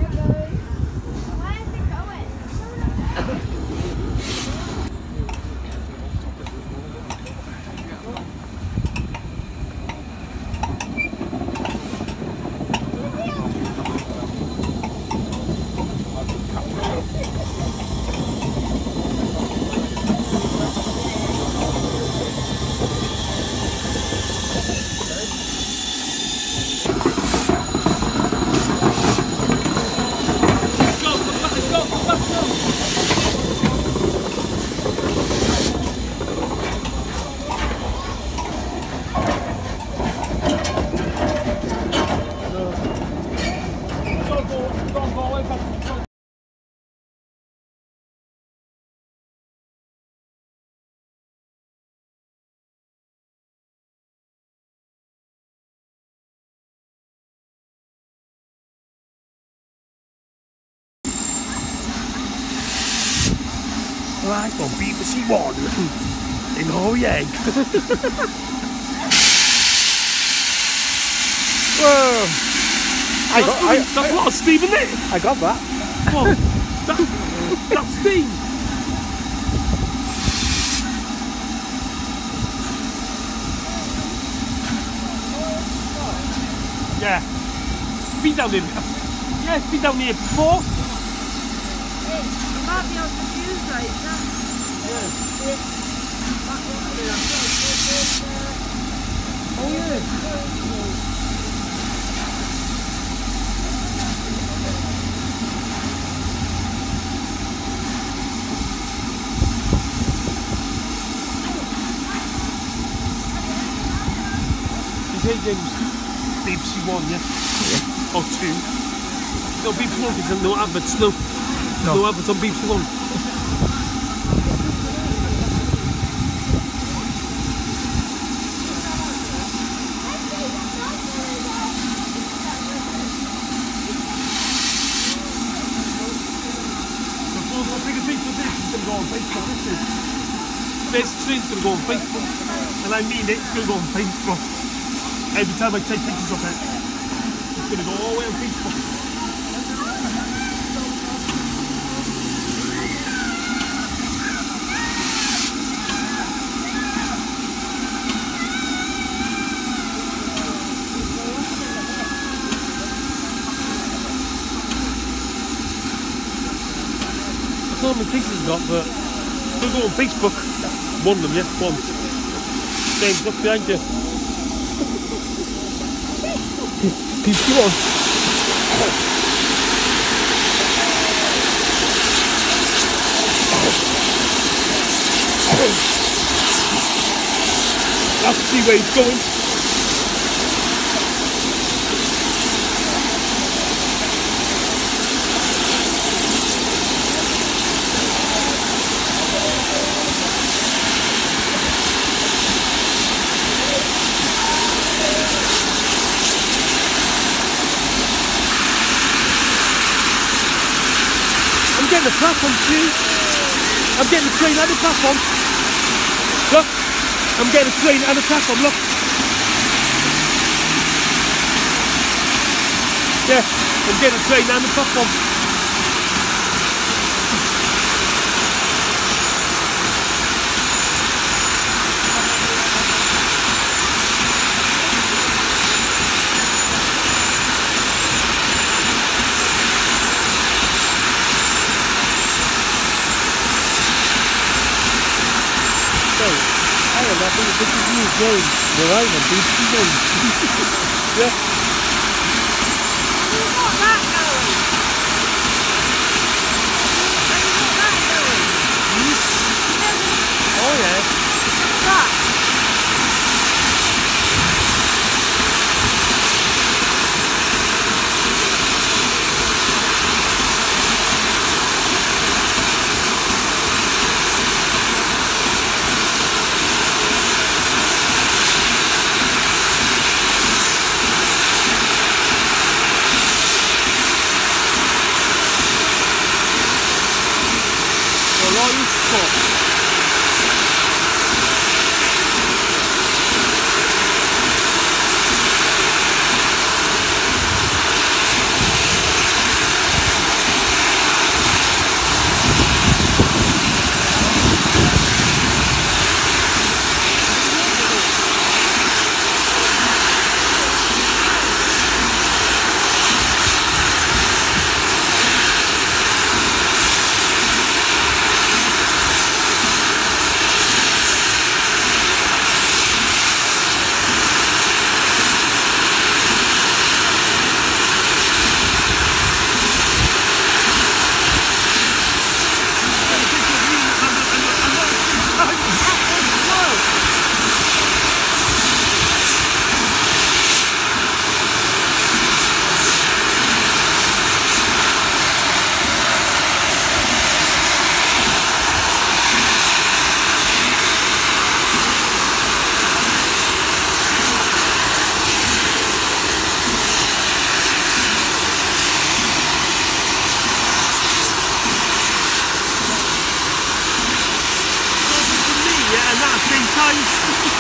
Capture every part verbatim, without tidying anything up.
Right on B B C One in Hoyeg. Whoa! I got, I, that's I, a lot of steam, isn't it? I got that. Whoa, that, that's steam. Yeah. Been down here. Yeah, it's been down here before. You might be on the news right now. Yeah. Oh yeah. Hey James, B B C One, yeah? Yeah. Or two. No, B B C One because no adverts, no. No, no adverts on B B C One. This train's going to go on Facebook, and I mean it, it's going to go on Facebook. Every time I take pictures of it, it's going to go all the way on Facebook. That's all my pictures I've got, but it's going to go on Facebook. One of them, yeah, one. James, look behind you. B B C One. Let's see where he's going. I'm getting the platform too. I'm getting the train and the platform. Look, I'm getting the train and the platform, look. Yeah, I'm getting the train and the platform. So, I don't know, I think this is new game. We're right on B B C One. Yeah. You got that going. Have you got that going? Oh yeah. That. lines.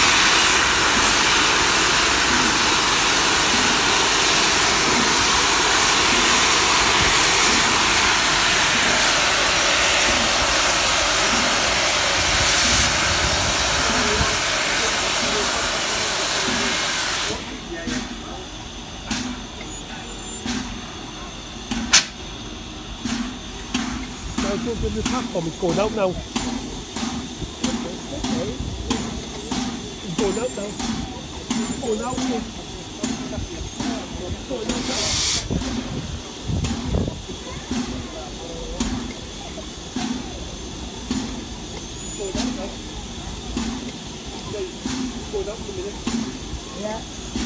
Now go give the tap bomb, it's going out now. It's going out now. It's going out now. It's going out now. It's going out in a minute. Yeah.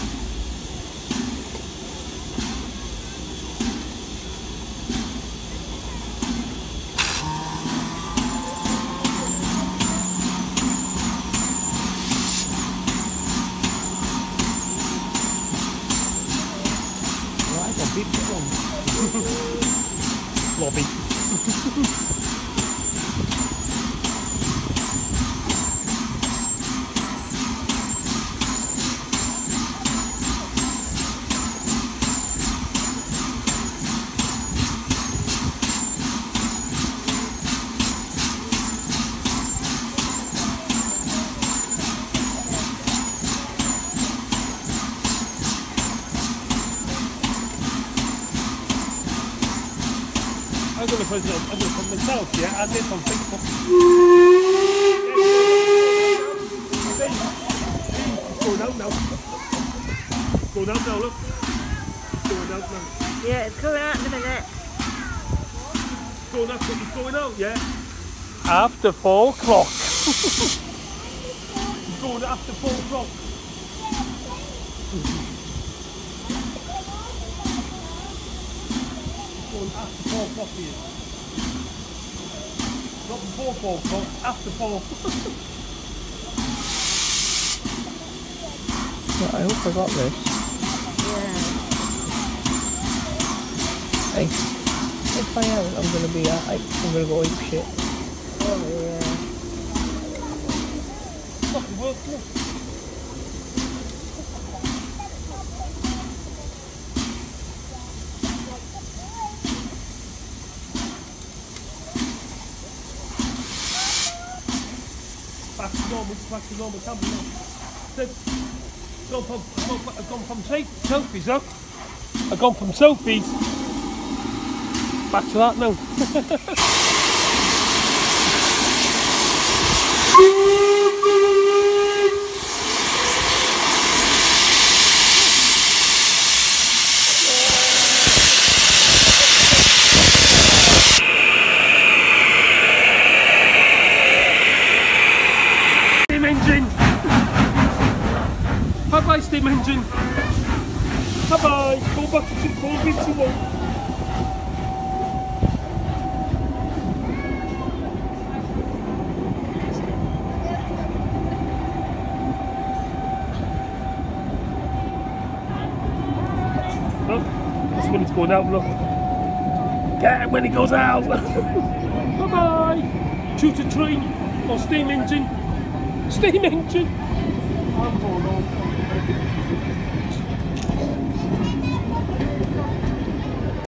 Big one. Lobby. I'm going to put it on, I'm going to put myself, yeah, add this on Facebook. It's going out now. It's going out now, look. It's going out now. Yeah, it's coming out in a minute. It's going out, it's going out, yeah. After four o'clock. It's going after four o'clock. After four o'clock here. Not before four o'clock, after four. Well, I hope I got this. Yeah. Hey, if I haven't, I'm gonna be, uh, I'm gonna go ape shit. Oh, yeah. Fucking work, look. Back to normal, back to normal, can't be normal. I've gone from, I've gone from selfies, look. I've gone from selfies back to that now. Steam engine. Bye bye, steam engine. Bye bye. Go back to four bits you want. Look, that's when it's going out, look. Get it when it goes out. Bye bye. Shoot a train or steam engine. Steam engine. I'm going on.